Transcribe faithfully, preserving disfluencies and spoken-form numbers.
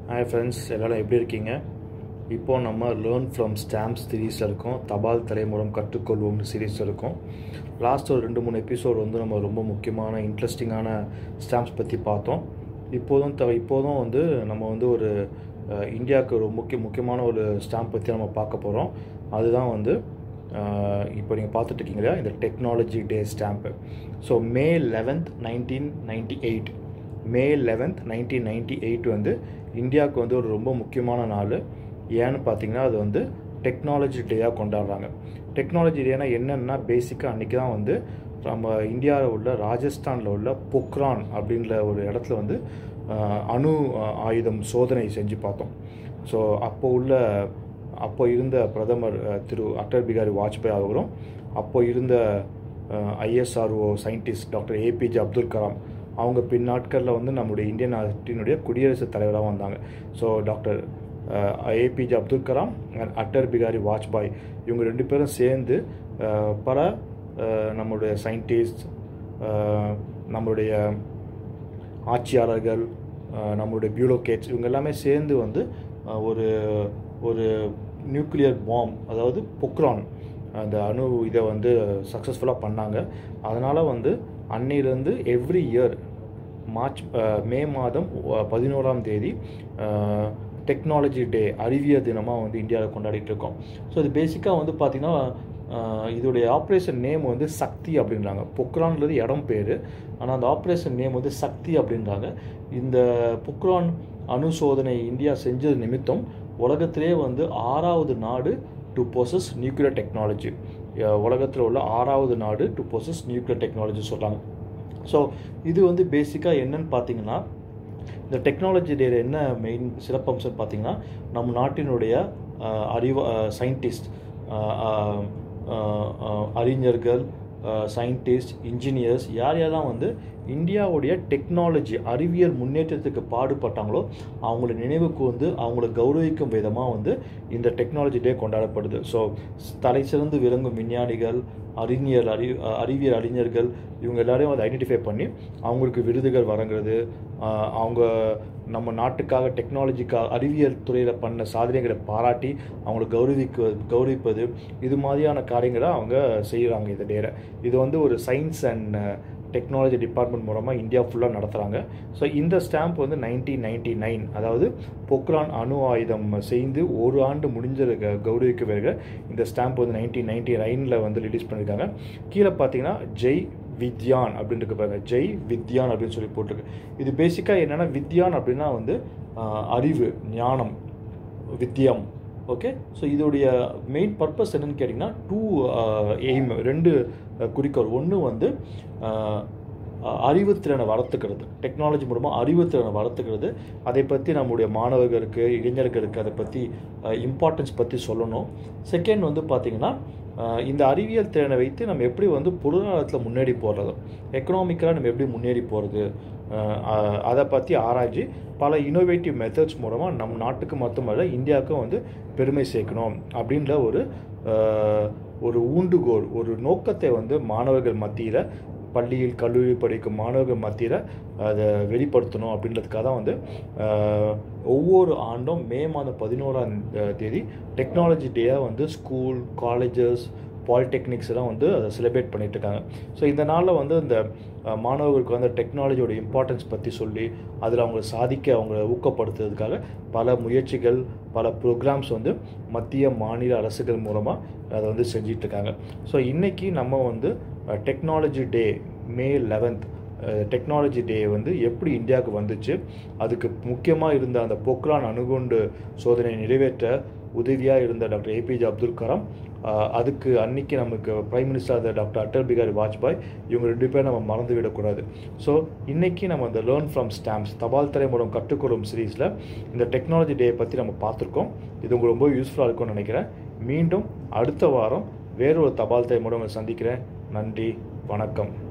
Hi friends, எல்லாரும் எப்படி இருக்கீங்க? இப்போ நம்ம லேர்ன் ஃப்ரம் ஸ்டாம்ப்ஸ் சீரீஸில் இருக்கோம். தபால் தலை மூலம் கற்றுக்கொள்வோம் சீரீஸில் இருக்கோம். லாஸ்ட் ஒரு ரெண்டு மூணு எபிசோடு வந்து நம்ம ரொம்ப முக்கியமான இன்ட்ரெஸ்டிங்கான ஸ்டாம்ப்ஸ் பற்றி பார்த்தோம். இப்போதும் த இப்போதும் வந்து நம்ம வந்து ஒரு இந்தியாவுக்கு ஒரு முக்கிய முக்கியமான ஒரு ஸ்டாம்ப் பற்றி நம்ம பார்க்க போகிறோம். அதுதான் வந்து இப்போ நீங்கள் பார்த்துட்ருக்கீங்க இல்லையா, இந்த technology day stamp. So May eleventh nineteen ninety eight May eleventh nineteen ninety eight வந்து இந்தியாவுக்கு வந்து ஒரு ரொம்ப முக்கியமான நாள். ஏன்னு பார்த்தீங்கன்னா அது வந்து டெக்னாலஜி டேயாக கொண்டாடுறாங்க. டெக்னாலஜி டேனா என்னென்னா பேசிக்காக அன்றைக்கி தான் வந்து நம்ம இந்தியாவில் உள்ள ராஜஸ்தானில் உள்ள பொக்ரான் அப்படின்ற ஒரு இடத்துல வந்து அணு ஆயுதம் சோதனை செஞ்சு பார்த்தோம். ஸோ அப்போ உள்ள அப்போ இருந்த பிரதமர் திரு அடல் பிகாரி வாஜ்பாய் அவரும், அப்போ இருந்த ISRO scientist doctor APJ Abdul Kalam அவங்க பின்னாட்களில் வந்து நம்முடைய இந்தியன் நாட்டினுடைய குடியரசுத் தலைவராக வந்தாங்க. So doctor APJ Abdul Kalam and Atal Bihari Vajpayee இவங்க ரெண்டு பேரும் சேர்ந்து பல நம்மளுடைய சயின்டிஸ்ட், நம்மளுடைய ஆட்சியாளர்கள், நம்மளுடைய பியூரோக்ரேட்ஸ் இவங்க எல்லாமே சேர்ந்து வந்து ஒரு ஒரு நியூக்ளியர் பாம், அதாவது பொக்ரான் அந்த அணு இதை வந்து சக்ஸஸ்ஃபுல்லாக பண்ணாங்க. அதனால் வந்து அன்னையிலேருந்து எவ்ரி இயர் மார்ச் மே மாதம் பதினோராம் தேதி டெக்னாலஜி டே அறிவியல் தினமாக வந்து இந்தியாவில் கொண்டாடிட்டு இருக்கோம். ஸோ இது பேசிக்காக வந்து பார்த்திங்கன்னா இதோடைய ஆப்ரேஷன் நேம் வந்து சக்தி அப்படின்றாங்க. பொக்ரான்றது இடம் பேர், ஆனால் அந்த ஆப்ரேஷன் நேம் வந்து சக்தி அப்படின்றாங்க. இந்த பொக்ரான் அணு சோதனை இந்தியா செஞ்சது நிமித்தம் உலகத்திலே வந்து ஆறாவது நாடு டு பொசஸ் நியூக்ளியர் டெக்னாலஜி, உலகத்தில் உள்ள ஆறாவது நாடு டு பொசஸ் நியூக்ளியர் டெக்னாலஜி சொல்கிறாங்க. ஸோ இது வந்து பேசிக்காக என்னன்னு பார்த்தீங்கன்னா, இந்த டெக்னாலஜி டேல என்ன மெயின் சிறப்பம்சம் பார்த்தீங்கன்னா, நம்ம நாட்டினுடைய அறிவு சயின்டிஸ்ட் அறிஞர்கள், சயின்டிஸ்ட், இன்ஜினியர்ஸ் யார் யாரெல்லாம் வந்து இந்தியாவுடைய டெக்னாலஜி அறிவியல் முன்னேற்றத்துக்கு பாடுபட்டாங்களோ அவங்கள நினைவுக்கு வந்து அவங்கள கௌரவிக்கும் விதமாக வந்து இந்த டெக்னாலஜி டே கொண்டாடப்படுது. ஸோ தலை சிறந்து விளங்கும் விஞ்ஞானிகள், அறிஞர் அறி அறிவியல் அறிஞர்கள் இவங்க எல்லாரையும் அதை ஐடென்டிஃபை பண்ணி அவங்களுக்கு விருதுகள் வழங்குறது, அவங்க நம்ம நாட்டுக்காக டெக்னாலஜிக்காக அறிவியல் துறையில் பண்ண சாதனைகளை பாராட்டி அவங்கள கௌரவிக்க கௌரவிப்பது இது மாதிரியான காரியங்களை அவங்க செய்கிறாங்க இந்த டேரை. இது வந்து ஒரு சயின்ஸ் அண்ட் டெக்னாலஜி டிபார்ட்மெண்ட் மூலமாக இந்தியா ஃபுல்லாக நடத்துகிறாங்க. ஸோ இந்த ஸ்டாம்ப் வந்து நைன்டீன் நைன்டி நைன் அதாவது பொக்ரான் அணு ஆயுதம் செய்து ஒரு ஆண்டு முடிஞ்ச கௌரவிக்க பிறகு இந்த ஸ்டாம்ப் வந்து நைன்டீன் நைன்டி நைனில் வந்து ரிலீஸ் பண்ணியிருக்காங்க. கீழே பார்த்தீங்கன்னா ஜெய் வித்யான் அப்படின்னு இருக்கு பாருங்க, ஜெய் வித்யான் அப்படின்னு சொல்லி போட்டிருக்கு. இது பேசிக்காக என்னென்னா வித்யான் அப்படின்னா வந்து அறிவு, ஞானம், வித்யம். ஓகே, ஸோ இதோடைய மெயின் பர்பஸ் என்னென்னு கேட்டிங்கன்னா டூ எய்ம், ரெண்டு குறிக்கோள். ஒன்று வந்து அறிவுத்திறனை வளர்த்துக்கிறது, டெக்னாலஜி மூலமாக அறிவுத்திறனை வளர்த்துக்கிறது. அதை பற்றி நம்முடைய மாணவர்களுக்கு, இளைஞர்களுக்கு அதை பற்றி இம்பார்ட்டன்ஸ் பற்றி சொல்லணும். செகண்ட் வந்து பார்த்திங்கன்னா இந்த அறிவியல் திறனை வைத்து நம்ம எப்படி வந்து பொருளாதாரத்தில் முன்னேறி போகிறது, எக்கனாமிக்கலாக நம்ம எப்படி முன்னேறி போகிறது, அதை பற்றி ஆராய்ச்சி பல இனோவேட்டிவ் மெத்தட்ஸ் மூலமாக நம் நாட்டுக்கு மட்டுமல்ல இந்தியாவுக்கும் வந்து பெருமை சேர்க்கணும் அப்படின்ற ஒரு ஒரு ஊண்டுகோல், ஒரு நோக்கத்தை வந்து மாணவர்கள் மத்தியில், பள்ளியில் கல்லூரி படிக்கும் மாணவர்கள் மத்தியில் அதை வெளிப்படுத்தணும் அப்படின்றதுக்காக தான் வந்து ஒவ்வொரு ஆண்டும் மே மாதம் பதினோராம் தேதி டெக்னாலஜி டேயாக வந்து ஸ்கூல், காலேஜஸ், பாலிடெக்னிக்ஸ் எல்லாம் வந்து அதை செலிப்ரேட் பண்ணிகிட்ருக்காங்க. ஸோ இந்த நாளில் வந்து இந்த மாணவர்களுக்கு வந்து டெக்னாலஜியோட இம்பார்ட்டன்ஸ் பற்றி சொல்லி அதில் அவங்க சாதிக்க அவங்கள ஊக்கப்படுத்துறதுக்காக பல முயற்சிகள், பல ப்ரோக்ராம்ஸ் வந்து மத்திய மாநில அரசுகள் மூலமாக அதை வந்து செஞ்சிட்ருக்காங்க. ஸோ இன்றைக்கி நம்ம வந்து technology day May eleventh technology day வந்து எப்படி இந்தியாவுக்கு வந்துச்சு, அதுக்கு முக்கியமாக இருந்த அந்த பொக்ரான் அணுகுண்டு சோதனை நிறைவேற்ற உதவியாக இருந்த டாக்டர் ஏபிஜே அப்துல் கலாம், அதுக்கு அன்றைக்கி நமக்கு prime minister doctor Atal Bihari Vajpayee இவங்க ரெண்டு பேரும் நம்ம மறந்து விடக்கூடாது. ஸோ இன்றைக்கி நம்ம அந்த லேர்ன் ஃப்ரம் ஸ்டாம்ப்ஸ் தபால் தலை மூலம் கற்றுக்கொள்ளும் சீரீஸில் இந்த டெக்னாலஜி டே பற்றி நம்ம பார்த்துருக்கோம். இது உங்களுக்கு ரொம்ப யூஸ்ஃபுல்லாக இருக்கும்னு நினைக்கிறேன். மீண்டும் அடுத்த வாரம் வேறொரு தபால் தலை மூலம் சந்திக்கிறேன். நன்றி, வணக்கம்.